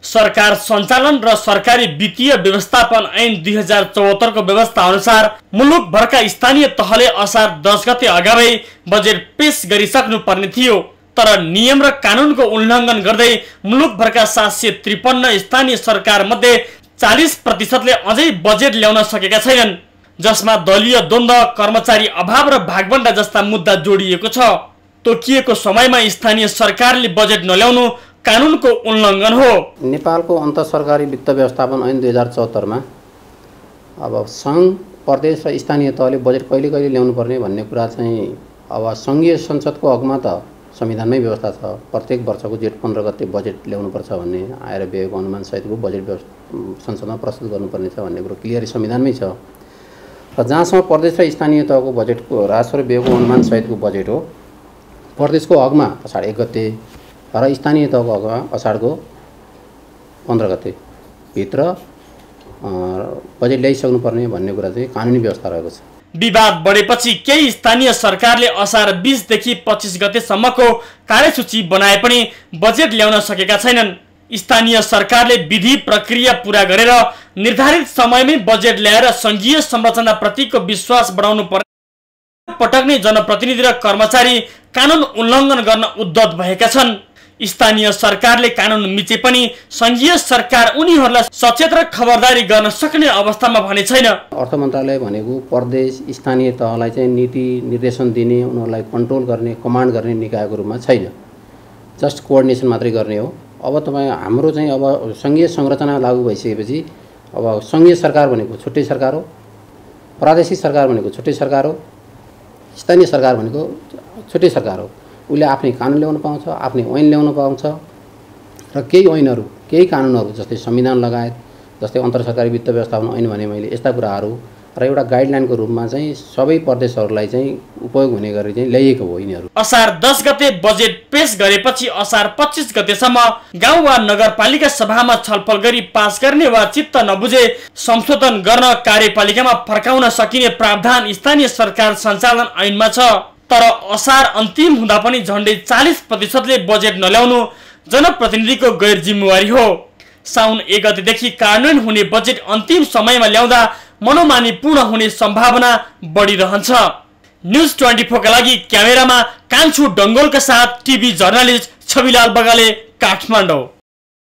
सरकार सञ्चालन र सरकारी वित्तीय व्यवस्थापन ऐन 2074 को व्यवस्था अनुसार मुलुक भरका स्थानीय तहले असार 10 गते अगावै बजेट पेश गरिसक्नु पर्ने थियो। तर नियम र कानुनको उल्लङ्घन गर्दै मुलुक भरका 753 स्थानीय सरकार मध्ये 40% अझै बजेट ल्याउन सकेका छैनन्, जसमा दलीय द्वन्द्व, कर्मचारी अभाव र भागबण्डा जस्ता मुद्दा जोडिएको छ। तोकिएको समयमा स्थानीय सरकारले बजेट नल्याउनु कानुनको उल्लङ्घन हो। नेपालको अन्तर्सरकारी वित्त व्यवस्थापन ऐन 2074 मा अब सङ्घ, प्रदेश र स्थानीय तहले बजेट कहिले कहिले ल्याउनु पर्ने भन्ने कुरा चाहिँ अब सङ्घीय संसदको हकमा त संविधानमै व्यवस्था छ। प्रत्येक वर्षको जेठ 15 गते बजेट ल्याउनुपर्छ भन्ने आएर व्ययको अनुमान सहितको बजेट संसदमा प्रस्तुत गर्नुपर्ने छ भन्ने कुरो क्लियरै संविधानमै छ। र जहाँसम्म प्रदेश र स्थानीय तहको बजेटको राजस्व र व्ययको अनुमान सहितको बजेट हो, प्रदेशको हकमा असाढ 1 गते र स्थानीय तहको हकमा असाढको 15 गते भित्र बजेट ल्याइसक्नुपर्ने भन्ने कुरा चाहिँ कानुनी व्यवस्था रहेको छ। विवाद बढेपछि केही स्थानीय सरकारले असार 20 देखि 25 गतेसम्मको कार्यसूची बनाए पनि बजेट ल्याउन सकेका छैनन्। स्थानीय सरकारले विधि प्रक्रिया पूरा गरेर निर्धारित समयमै बजेट ल्याएर संघीय संरचनाप्रतिको विश्वास बढाउनु पर्ने पटक नै जनप्रतिनिधि र कर्मचारी कानुन उल्लङ्घन गर्न उद्यत भएका छन्। स्थानीय सरकारले कानुन मिचे पनि संघीय सरकार उनीहरूलाई सचेत र खबरदारी गर्न सक्ने अवस्थामा भने छैन। अर्थ मन्त्रालय भनेको प्रदेश स्थानीय तहलाई चाहिँ नीति निर्देशन दिने, उनीहरूलाई कन्ट्रोल गर्ने, कमान्ड गर्ने निकायको रूपमा छैन। जस्ट कोअर्डिनेसन मात्रै गर्ने हो। अब तपाईँ हाम्रो चाहिँ अब संघीय संरचना लागू भइसकेपछि अब संघीय सरकार भनेको छुट्टै सरकार हो, प्रादेशिक सरकार भनेको छुट्टै सरकार हो, स्थानीय सरकार भनेको छुट्टै सरकार हो। उसले आफ्नै कानुन ल्याउन पाउँछ, आफ्नै ऐन ल्याउन पाउँछ र केही ऐनहरू, केही कानुनहरू जस्तै संविधान लगायत, जस्तै अन्तर्सरकारी वित्त व्यवस्थापन ऐन भने मैले यस्ता कुराहरू र एउटा गाइडलाइनको रूपमा चाहिँ सबै प्रदेशहरूलाई चाहिँ उपयोग हुने गरी चाहिँ ल्याइएको हो यिनीहरू। असार 10 गते बजेट पेश गरेपछि असार 25 गतेसम्म गाउँ वा नगरपालिका सभामा छलफल गरी पास गर्ने वा चित्त नबुझे संशोधन गर्न कार्यपालिकामा फर्काउन सकिने प्रावधान स्थानीय सरकार सञ्चालन ऐनमा छ। तर असार अन्तिम हुँदा पनि झन्डै 40%ले बजेट नल्याउनु जनप्रतिनिधिको गैर जिम्मेवारी हो। साउन 1 गतेदेखि कार्यान्वयन हुने बजेट अन्तिम समयमा ल्याउँदा मनोमानी पूर्ण हुने सम्भावना बढिरहन्छ। न्यूज 24 का लागि क्यामेरामा कान्छु डङ्गोलका साथ टिभी जर्नलिस्ट छविलाल बगाले, काठमाडौँ।